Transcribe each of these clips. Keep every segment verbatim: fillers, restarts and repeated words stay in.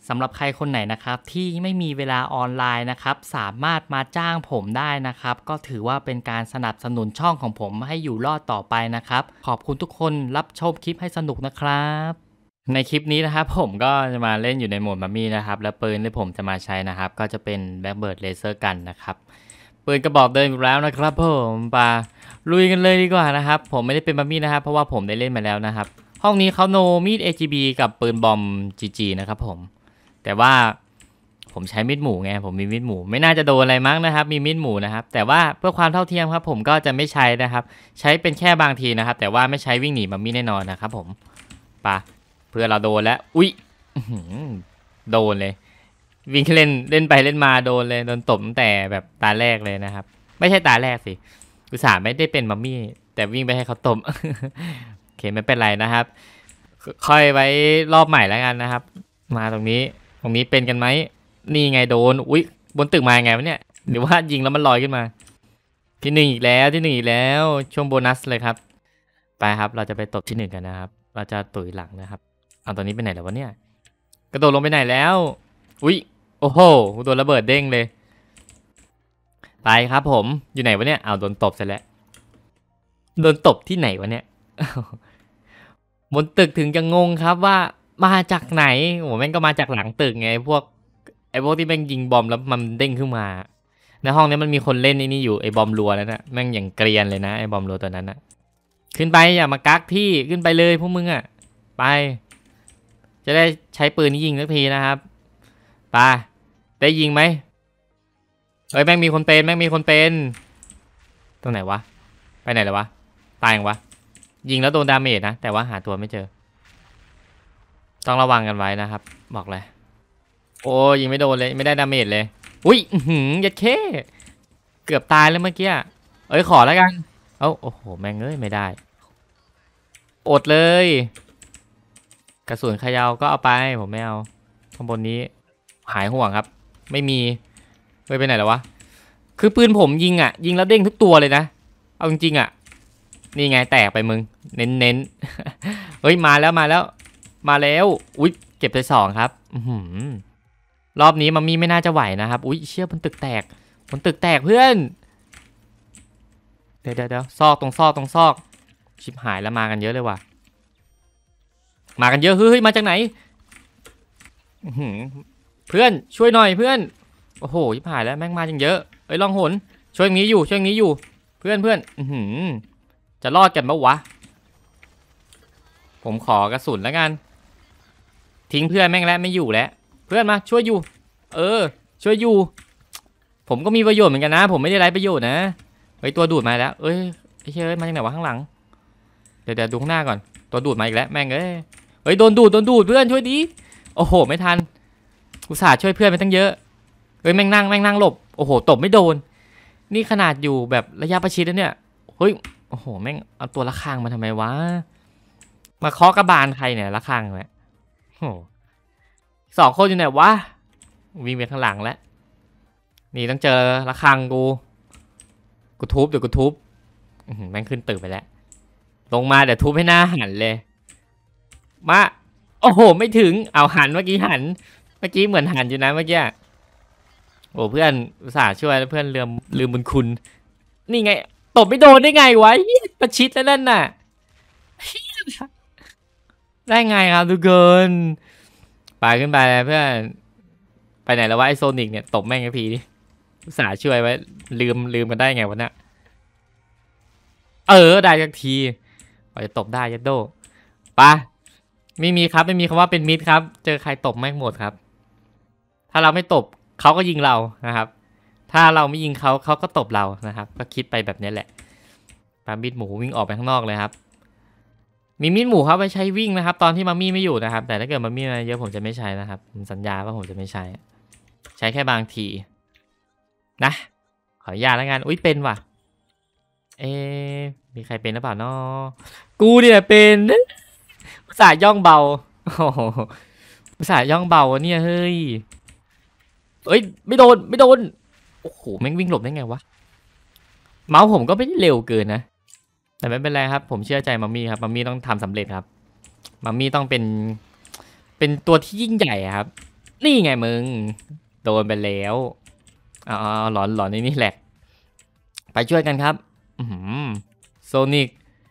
สำหรับใครคนไหนนะครับที่ไม่มีเวลาออนไลน์นะครับสามารถมาจ้างผมได้นะครับก็ถือว่าเป็นการสนับสนุนช่องของผมให้อยู่รอดต่อไปนะครับขอบคุณทุกคนรับชมคลิปให้สนุกนะครับในคลิปนี้นะครับผมก็จะมาเล่นอยู่ในโหมดมัมมี่นะครับและปืนที่ผมจะมาใช้นะครับก็จะเป็นแบ็คเบิร์ดเลเซอร์กันนะครับปืนกระบอกเดิมอยู่แล้วนะครับผมปาลุยกันเลยดีกว่านะครับผมไม่ได้เป็นมัมมี่นะครับเพราะว่าผมได้เล่นมาแล้วนะครับห้องนี้เขาโนมีด เอ จี บี กับปืนบอม จี จี นะครับผมแต่ว่าผมใช้มีดหมูไงผมมีมีดหมูไม่น่าจะโดนอะไรมั้งนะครับมีมีดหมูนะครับแต่ว่าเพื่อความเท่าเทียมครับผมก็จะไม่ใช้นะครับใช้เป็นแค่บางทีนะครับแต่ว่าไม่ใช้วิ่งหนีมัมมี่แน่นอนนะครับผมปะเพื่อเราโดนแล้วอุ๊ยโดนเลยวิ่งเล่นเล่นไปเล่นมาโดนเลยโดนตบตั้งแต่แบบตาแรกเลยนะครับไม่ใช่ตาแรกสิอุตส่าห์ไม่ได้เป็นมัมมี่แต่วิ่งไปให้เขาตบโอเคไม่เป็นไรนะครับค่อยไว้รอบใหม่แล้วกันนะครับมาตรงนี้ตรงนี้เป็นกันไหมนี่ไงโดนอุ๊ยบนตึกมาไงวะเนี่ยหรือว่ายิงแล้วมันลอยขึ้นมาที่หนึ่งอีกแล้วที่หนึ่งอีกแล้วช่วงโบนัสเลยครับไปครับเราจะไปตบที่หนึ่งกันนะครับเราจะตุ๋ยหลังนะครับเอาตอนนี้ไปไหนแล้ววะเนี่ยกระโดดลงไปไหนแล้วอุ๊ยโอ้โหโดนระเบิดเด้งเลยไปครับผมอยู่ไหนวะเนี่ยเอาโดนตบเสร็จแล้วโดนตบที่ไหนวะเนี่ยบนตึกถึงจะงงครับว่ามาจากไหนโอ้แม่งก็มาจากหลังตึกไงพวกไอ้พวกที่แม่งยิงบอมแล้วมันเด้งขึ้นมาในห้องนี้มันมีคนเล่นไอ้นี่อยู่ไอ้บอมรัวแล้วนะแม่งอย่างเกรียนเลยนะไอ้บอมรัวตัวนั้นนะขึ้นไปอย่ามากักที่ขึ้นไปเลยพวกมึงอ่ะไปจะได้ใช้ปืนนี้ยิงสักทีนะครับไปได้ยิงไหมเฮ้ยแม่งมีคนเป็นแม่งมีคนเป็นตรงไหนวะไปไหนแล้ววะตายยังวะยิงแล้วโดนดาเมจนะแต่ว่าหาตัวไม่เจอต้องระวังกันไว้นะครับบอกเลยโอ้ยิงไม่โดนเลยไม่ได้ดาเมจเลยอุ้ยหืมยัดเข้เกือบตายแล้วเมื่อกี้เอ้ยขอแล้วกันเอ้าโอ้โหแม่งเอ้ยไม่ได้อดเลยกระสุนขยาวก็เอาไปผมไม่เอาข้างบนนี้หายห่วงครับไม่มีเฮ้ยไปไหนแล้ววะคือปืนผมยิงอ่ะยิงแล้วเด้งทุกตัวเลยนะเอาจริงๆอ่ะนี่ไงแตกไปมึงเน้นเน้นเฮ้ยมาแล้วมาแล้วมาแล้วอุ๊ยเก็บไปสองครับรอบนี้มัมมี่ไม่น่าจะไหวนะครับอุ๊ยเชี่ยบนตึกแตกบนตึกแตกเพื่อนเดี๋ยวเดี๋ยวซอกตรงซอกตรงซอกชิบหายแล้วมากันเยอะเลยว่ะมากันเยอะเฮ้ยมาจากไหนเพื่อนช่วยหน่อยเพื่อนโอ้โหชิบหายแล้วแม่งมาจังเยอะเอ้ยลองหนช่วยอย่างนี้อยู่ช่วยอย่างนี้อยู่เพื่อนเพื่อนจะรอดกันปะวะผมขอกระสุนแล้วกันทิ้งเพื่อนแม่งแล้วไม่อยู่แล้วเพื่อนมาช่วยอยู่เออช่วยอยู่ผมก็มีประโยชน์เหมือนกันนะผมไม่ได้ไร้ประโยชน์นะเฮ้ยตัวดูดมาแล้วเอ้ยไอ้เฮ้ยมาจากไหนวะข้างหลังเดี๋ยวเดี๋ยวดูข้างหน้าก่อนตัวดูดมาอีกแล้วแม่งเอ้ยเฮ้ยโดนดูดโดนดูดเพื่อนช่วยดีโอ้โหไม่ทันอุตส่าห์ช่วยเพื่อนไปตั้งเยอะเฮ้ยแม่งนั่งแม่งนั่งหลบโอ้โหตบไม่โดนนี่ขนาดอยู่แบบระยะประชิดแล้วเนี่ยเฮ้ยโอ้โหแม่งเอาตัวละครังมาทำไมวะมาเคาะกระบาลใครเนี่ยละครังเนี่ยโอ้สองคนอยู่ไหนวะวิ่งไปข้างหลังแล้วนี่ต้องเจอละครังกูกูทุบเดี๋ยวกูทุบแม่งขึ้นตึกไปแล้วลงมาเดี๋ยวทุบให้หน้าหันเลยมาโอ้โหไม่ถึงเอาหันเมื่อกี้หันเมื่อกี้เหมือนหันอยู่นะเมื่อกี้โอ้เพื่อนอุตส่าห์ช่วยเพื่อนลืมลืมบุญคุณนี่ไงตบไม่โดนได้ไงวะประชิดแล้วนั่นน่ะได้ไงครับทุกคนไปขึ้นไปเพื่อนไปไหนแล้ววะไอโซนิกเนี่ยตบแม่งไอพีดิอุตส่าห์ช่วยไว้ลืมลืมกันได้ไงวะเนี่ยเออได้สักทีไปตบได้ยัดโดปะไม่มีครับไม่มีคำว่าเป็นมิตรครับเจอใครตบแม่งหมดครับถ้าเราไม่ตบเขาก็ยิงเรานะครับถ้าเราไม่ยิงเขาเขาก็ตบเรานะครับก็คิดไปแบบนี้แหละปามีดหมูวิ่งออกไปข้างนอกเลยครับมีมีดหมูครับไว้ใช้วิ่งนะครับตอนที่มัมมี่ไม่อยู่นะครับแต่ถ้าเกิดมัมมี่มาเยอะผมจะไม่ใช้นะครับผมสัญญาว่าผมจะไม่ใช้ใช้แค่บางทีนะขออนุญาตแล้วกันอุ้ยเป็นว่ะเอ๊มีใครเป็นหรือเปล่านาะกูเนี่ยเป็นภาษาย่องเบาภาษาย่องเบาเนี่ยเฮ้ยเอ้ยไม่โดนไม่โดนโอ้โหแม่งวิ่งหลบได้ไงวะเมาส์ผมก็ไม่ได้เร็วเกินนะแต่ไม่เป็นไรครับผมเชื่อใจมัมมี่ครับมัมมี่ต้องทำสำเร็จครับมัมมี่ต้องเป็นเป็นตัวที่ยิ่งใหญ่ครับนี่ไงมึงโดนไปแล้วอ๋อหลอนหลอนนี่นี่แหละไปช่วยกันครับโซนิก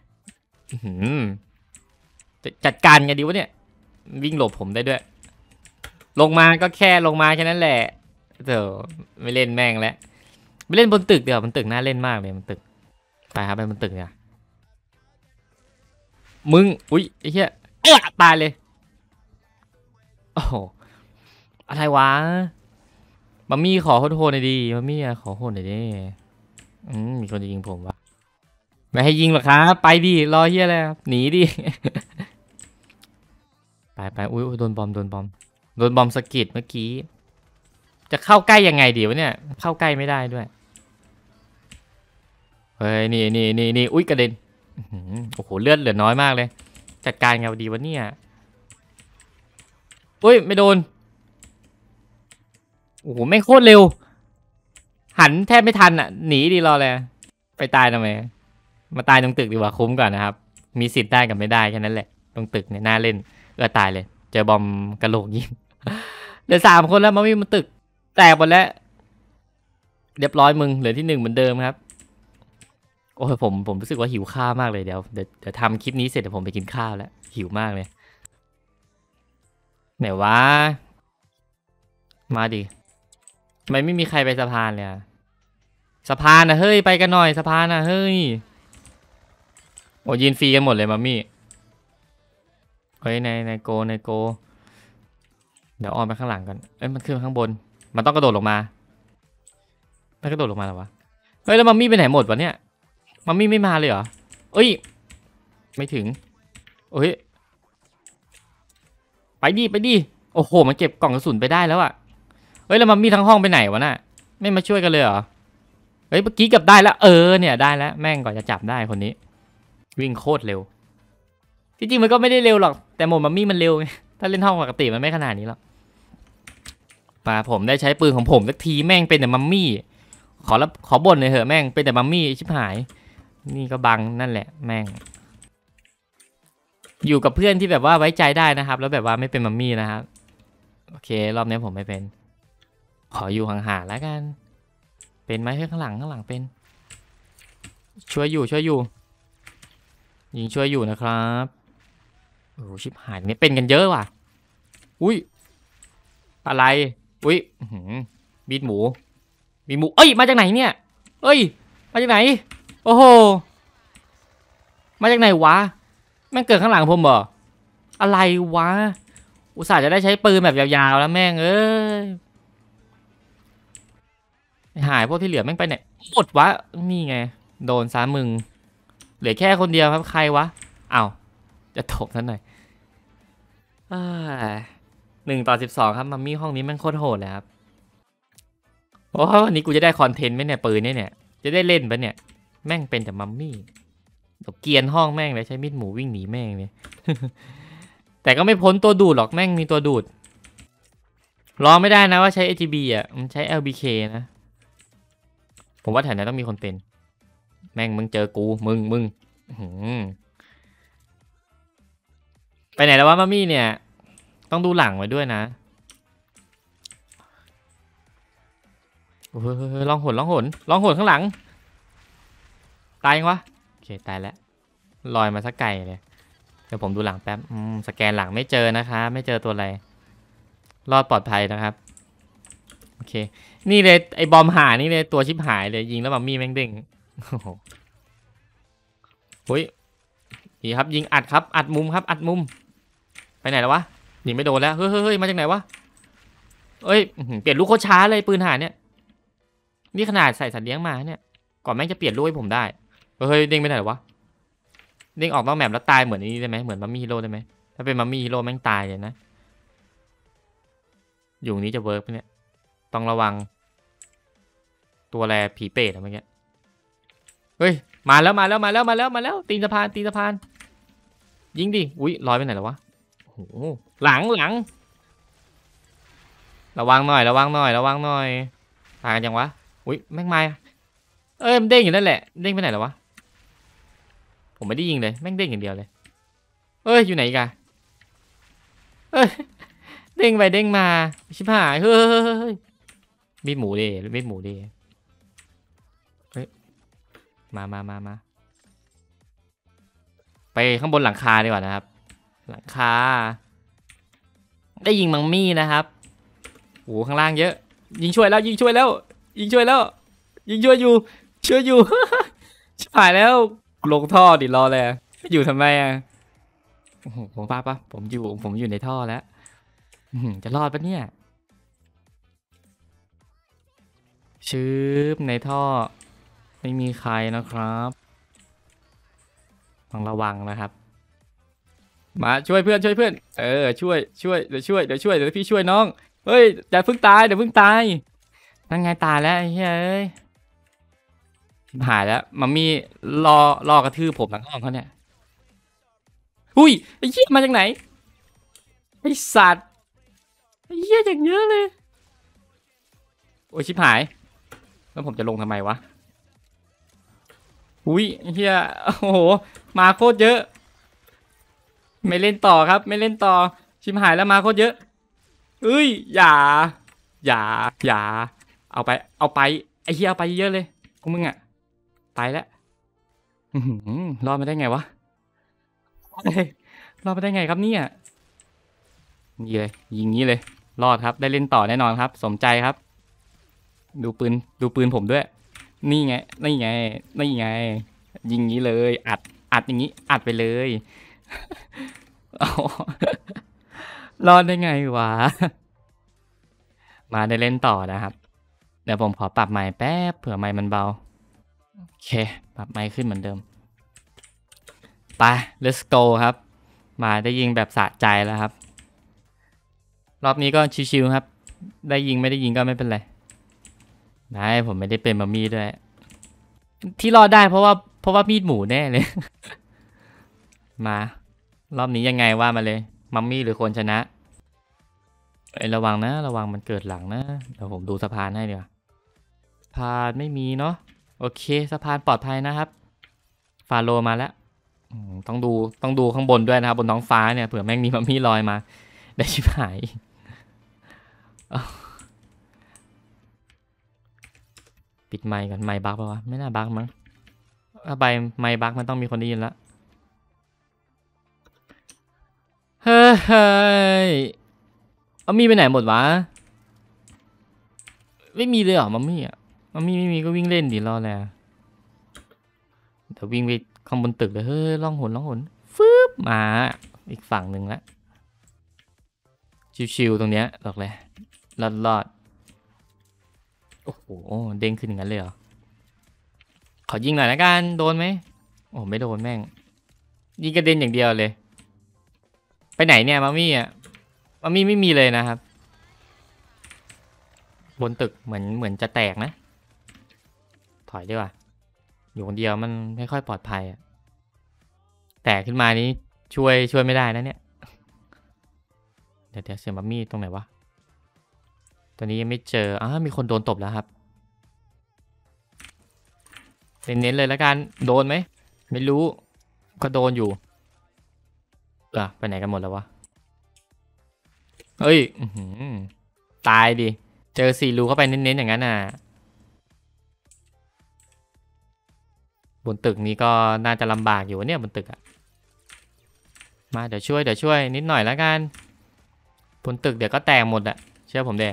จัดการไงดีวะเนี่ยวิ่งหลบผมได้ด้วยลงมาก็แค่ลงมาแค่นั้นแหละเดี๋ยวไม่เล่นแม่งแล้วไม่เล่นบนตึกเดี๋ยวมันตึกน่าเล่นมากเลยมันตึกไปครับไปบนตึกเนี่ยมึงอุ้ยไอ้เหี้ยเอ๊ะตายเลยโอ้โหอะไรวะมัมมี่ขอโทษหน่อยดิมัมมี่ขอโทษหน่อยดิอืมมีคนจะยิงผมวะไม่ให้ยิงหรอกครับไปดิรอเฮียอะไรหนีดิไปไปอุ้ยโดนบอมโดนบอมโดนบอมสกิดเมื่อกี้จะเข้าใกล้ยังไงดีวะเนี่ยเข้าใกล้ไม่ได้ด้วยเฮ้ยนี่นี่นี่นี่อุ้ยกระเด็นโอ้โหเลือดเหลือน้อยมากเลยจัดการไงดีวะเนี่ยอุ้ยไม่โดนโอ้โหแม่งโคตรเร็วหันแทบไม่ทันอ่ะหนีดีรอเลยไปตายทำไมมาตายตรงตึกดีกว่าคุ้มก่อนนะครับมีสิทธิ์ได้กับไม่ได้แค่นั้นแหละตรงตึกเนี่ยน่าเล่นเออตายเลยเจอบอมกระโหลกยิงเหลือสามคนแล้วมาวิ่งมันตึกแตกหมดแล้วเรียบร้อยมึงเหลือที่หนึ่งเหมือนเดิมครับโอ้ยผมผมรู้สึกว่าหิวข้าวมากเลยเดี๋ยวเดี๋ยวเดี๋ยวทำคลิปนี้เสร็จเดี๋ยวผมไปกินข้าวแล้วหิวมากเลยไหนวะมาดิทำไมไม่มีใครไปสะพานเลยอะสะพานนะเฮ้ยไปกันหน่อยสะพานนะเฮ้ยโอ้ยินฟรีกันหมดเลยมัมมี่เฮ้ยในในโกในโกเดี๋ยวออนไปข้างหลังกันเอ้ยมันขึ้นข้างบนมันต้องกระโดดลงมาไม่กระโดดลงมาหรอวะเฮ้ยแล้วมัมมี่ไปไหนหมดวะเนี่ยมัมมี่ไม่มาเลยเหรอเอ้ยไม่ถึงเฮ้ยไปดิไปดิโอ้โหมันเก็บกล่องกระสุนไปได้แล้วอะเฮ้ยแล้วมัมมี่ทั้งห้องไปไหนวะน่ะไม่มาช่วยกันเลยเหรอเฮ้ยเมื่อกี้เกือบได้แล้วเออเนี่ยได้แล้วแม่งก่อนจะจับได้คนนี้วิ่งโคตรเร็วจริงๆมันก็ไม่ได้เร็วหรอกแต่โหมดมัมมี่มันเร็วไงถ้าเล่นห้องปกติมันไม่ขนาดนี้หรอกมาผมได้ใช้ปืนของผมสักทีแม่งเป็นแต่มัมมี่ขอรับขอบ่นเลยเหอะแม่งเป็นแต่มัมมี่ชิบหายนี่ก็บังนั่นแหละแม่งอยู่กับเพื่อนที่แบบว่าไว้ใจได้นะครับแล้วแบบว่าไม่เป็นมัมมี่นะครับโอเครอบนี้ผมไม่เป็นขออยู่ห่างๆแล้วกันเป็นไหมเพื่อนข้างหลังข้างหลังเป็นช่วยอยู่ช่วยอยู่ยิงช่วยอยู่นะครับโอ้ชิบหายเนี่ยเป็นกันเยอะว่ะอุ้ยอะไรอุ้ยบีดหมูบีดหมูเอ้ยมาจากไหนเนี่ยเอ้ยมาจากไหนโอ้โหมาจากไหนวะแม่งเกิดข้างหลังผมเหรออะไรวะอุตส่าห์จะได้ใช้ปืนแบบยาวๆแล้วแม่งเอ้ยหายพวกที่เหลือแม่งไปไหนหมดวะนี่ไงโดนซ้ามึงเหลือแค่คนเดียวครับใครวะอ้าวจะถกท่านหน่อยหนึ่งต่อสิบสองครับมัมมี่ห้องนี้แม่งโคตรโหดเลยครับโอ้วันนี้กูจะได้คอนเทนต์ไหมเนี่ยปืนเนี่ยจะได้เล่นปะเนี่ยแม่งเป็นแต่มัมมี่เกียนห้องแม่งเลยใช้มีดหมูวิ่งหนีแม่งเลยแต่ก็ไม่พ้นตัวดูดหรอกแม่งมีตัวดูดรอไม่ได้นะว่าใช้ เอ ที บี อ่ะมันใช้ แอล บี เค นะผมว่าแถวนั้นต้องมีคนเป็นแม่งมึงเจอกูมึงมึงไปไหนแล้ววะมัมมี่เนี่ยต้องดูหลังไว้ด้วยนะเฮ้ยลองหนลองหนลองหนข้างหลังตายยังวะโอเคตายแล้วลอยมาสักไกลเลยเดี๋ยวผมดูหลังแป๊บสแกนหลังไม่เจอนะคะไม่เจอตัวอะไรรอดปลอดภัยนะครับโอเคนี่เลยไอ้บอมหานี่เลยตัวชิบหายเลยยิงแล้วมัมมี่แม่งเด้งโอ้ยดีครับยิงอัดครับอัดมุมครับอัดมุมไปไหนแล้ววะยิงไม่โดนแล้วเฮ้ยเฮ้ยมาจากไหนวะเอ้ยเปลี่ยนลูกโคช้าเลยปืนหาเนี่ยนี่ขนาดใส่สัตว์เลี้ยงมาเนี่ยก่อนแม่งจะเปลี่ยนลูกให้ผมได้เฮ้ยเด้งไปไหนวะเด้งออกนอกแมปแล้วตายเหมือนนี้ได้ไหมเหมือนมัมมี่ฮีโร่ได้ไหมถ้าเป็นมัมมี่ฮีโร่แม่งตายเลยนะอยู่นี้จะเวิร์กไหมเนี่ยต้องระวังตัวแรผีเปรตอะไรเมื่อกี้เฮ้ยมาแล้วมาแล้วมาแล้วมาแล้วมาแล้วตีนสะพานตีนสะพานยิงดิอุ้ยลอยไปไหนแล้ววะโอ้โหหลังหลังระวังหน่อยระวังหน่อยระวังหน่อยตายกันยังวะอุ้ยแม่งมาเอ้ยมันเด้งอยู่นั่นแหละเด้งไปไหนแล้ววะผมไม่ได้ยิงเลยแม่งเด้งอย่างเดียวเลยเอ้ยอยู่ไหนกันเอ้ยเด้งไปเด้งมาชิบหายเฮ้ยมีดหมูดิมีดหมูดิเฮ้ยมามามามาไปข้างบนหลังคาดีกว่านะครับหลังคาได้ยิงมังมี่นะครับโอ้ข้างล่างเยอะยิงช่วยแล้วยิงช่วยแล้วยิงช่วยแล้วยิงช่วยอยู่ช่วยอยู่ ชิบหายแล้วลงท่อดิรอเลยอยู่ทำไมอ่ะโอ้โหผมป้าปะผมอยู่ผมอยู่ในท่อแล้วจะรอดปะเนี่ยชืบในท่อไม่มีใครนะครับต้องระวังนะครับมาช่วยเพื่อนช่วยเพื่อนเออช่วยช่วยเดี๋ยวช่วยเดี๋ยวช่วยเดี๋ยวพี่ช่วยน้องเฮ้ยอย่าเพิ่งตายเดี๋ยวเพิ่งตายนั่นไงตายแล้วไอ้เฮ้ยหายแล้วมัมมี่รอรอกระทืบผมหลังห้องเขาเนี่ยอุ้ยไอ้เหี้ยมาจากไหนไอ้สัตว์ไอ้เหี้ยอย่างเยอะเลยโอ้ยชิบหายแล้วผมจะลงทำไมวะอุ้ยไอ้เหี้ยโอ้โหมาโคตรเยอะไม่เล่นต่อครับไม่เล่นต่อชิบหายแล้วมาโคตรเยอะเอ้ยอย่าอย่าอย่าเอาไปเอาไปไอ้เหี้ยเอาไปเยอะเลยพวกมึงอะตายแล้วรอดมาได้ไงวะรอดมาได้ไงครับเนี่ยนี่เลยยิงนี้เลยรอดครับได้เล่นต่อแน่นอนครับสมใจครับดูปืนดูปืนผมด้วยนี่ไงนี่ไงนี่ไงยิงนี้เลยอัดอัดอย่างนี้อัดไปเลยรอดได้ไงวะมาได้เล่นต่อนะครับเดี๋ยวผมขอปรับไมค์แป๊บเผื่อไมค์มันเบาโอเคปรับไมค์ขึ้นเหมือนเดิมไป let's go ครับมาได้ยิงแบบสะใจแล้วครับรอบนี้ก็ชิวๆครับได้ยิงไม่ได้ยิงก็ไม่เป็นไรได้ผมไม่ได้เป็นมัมมี่ด้วยที่รอดได้เพราะว่าเพราะว่ามีดหมูแน่เลย มารอบนี้ยังไงว่ามาเลยมัมมี่หรือคนชนะเอ้ยระวังนะระวังมันเกิดหลังนะเดี๋ยวผมดูสะพานให้เดี๋ยวสะพานไม่มีเนาะโอเคสะพานปลอดภัยนะครับฟาโลมาแล้วต้องดูต้องดูข้างบนด้วยนะครับบนท้องฟ้าเนี่ยเผื่อแม่งมีมัมมี่ลอยมาได้ชิบหายปิดไมค์กันไมค์บั๊กปะวะไม่น่าบั๊กมั้งถ้าใบไมค์บั๊กมันต้องมีคนได้ยินแล้วเฮ้ยมัมมี่ไปไหนหมดวะไม่มีเลยเหรอมัมมี่อ่ะมัมมี่ไม่มีก็วิ่งเล่นดิรอแล้วเดี๋ยววิ่งไปข้างบนตึกเลยเฮ้ยล่องหนล่องหนฟึบมาอีกฝั่งหนึ่งแล้วชิวๆตรงเนี้ยบอกเลยรอดรอดโอ้โหเด้งขึ้นอย่างนั้นเลยเหรอขอยิงหน่อยละกันโดนไหมโอ้ไม่โดนแม่งยิงกระเด็นอย่างเดียวเลยไปไหนเนี่ยมัมมี่อ่ะมัมมี่ไม่มีเลยนะครับบนตึกเหมือนเหมือนจะแตกนะถอยดีกว่าอยู่คนเดียวมันไม่ค่อยปลอดภัยอ่ะแตกขึ้นมานี้ช่วยช่วยไม่ได้นะเนี่ยเดี๋ยวเดี๋ยวเสียงมัมมี่ตรงไหนวะตอนนี้ยังไม่เจออ้ามีคนโดนตบแล้วครับเน้นๆเลยแล้วกันโดนไหมไม่รู้ก็โดนอยู่อ่ะไปไหนกันหมดแล้ววะเฮ้ยตายดิเจอสี่รูเข้าไปเน้นๆอย่างนั้นน่ะบนตึกนี้ก็น่าจะลำบากอยู่เนี่ยบนตึกอะมาเดี๋ยวช่วยเดี๋ยวช่วยนิดหน่อยแล้วกันบนตึกเดี๋ยวก็แตกหมดอะเชื่อผมเด้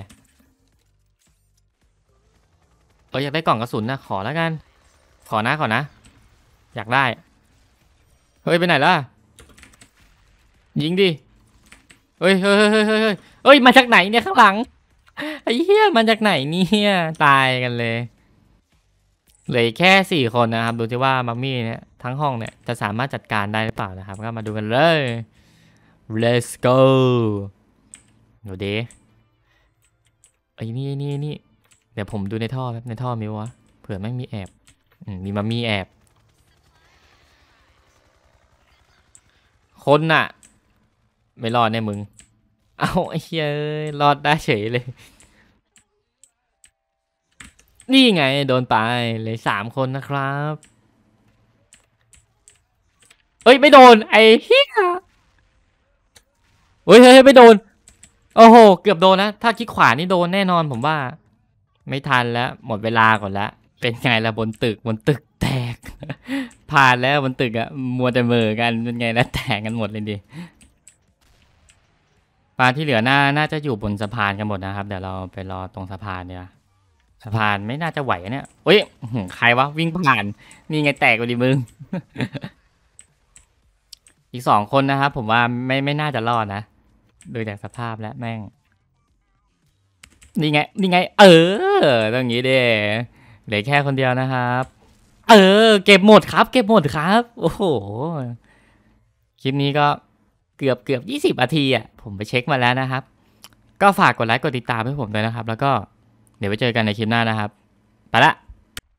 เอออยากได้กล่องกระสุนนะขอแล้วกันขอนะขอนะอยากได้เฮ้ยไปไหนล่ะยิงดิเฮ้ยเฮ้ยเฮ้ยเฮ้ยเฮ้ยเฮ้ยมาจากไหนเนี่ยข้างหลังไอ้เหี้ยมาจากไหนเนี่ยตายกันเลยเหลือแค่สี่คนนะครับดูที่ว่ามัมมี่เนี่ยทั้งห้องเนี่ยจะสามารถจัดการได้หรือเปล่านะครับก็มาดูกันเลย let's go เดี๋ยวเดไอ้นี่นี่นี่เดี๋ยวผมดูในท่อครับในท่อมิววะเผื่อแม่งมีแอบมีมัมมี่แอบคนน่ะไม่รอดแน่มึงเอาไอ้เหี้ยรอดได้เฉยเลยนี่ไงโดนไปเลยสามคนนะครับเอ้ยไม่โดนไอ้เหี้ยเฮ้ยเฮ้ยไม่โดนโอ้โหเกือบโดนนะถ้าคลิกขวานี่โดนแน่นอนผมว่าไม่ทันแล้วหมดเวลาก่อนละเป็นไงล่ะบนตึกบนตึกแตกผ่านแล้วบนตึกอะมัวแต่เมือกันเป็นไงแล้วแตกกันหมดเลยดิปลาที่เหลือน่าน่าจะอยู่บนสะพานกันหมดนะครับเดี๋ยวเราไปรอตรงสะพานเนี่ยสะพานไม่น่าจะไหวเนี่ยเฮ้ยใครวะวิ่งผ่านนี่ไงแตกกูดิมึงอีกสองคนนะครับผมว่าไม่ไม่น่าจะรอดนะโดยจากสภาพและแม่งนี่ไงนี่ไงเออตรงนี้เด้เหลือแค่คนเดียวนะครับเออเก็บหมดครับเก็บหมดครับโอ้โหคลิปนี้ก็เกือบเกือบยี่สิบนาทีอ่ะผมไปเช็คมาแล้วนะครับก็ฝากกดไลค์กดติดตามให้ผมด้วยนะครับแล้วก็เดี๋ยวไปเจอกันในคลิปหน้านะครับไปละ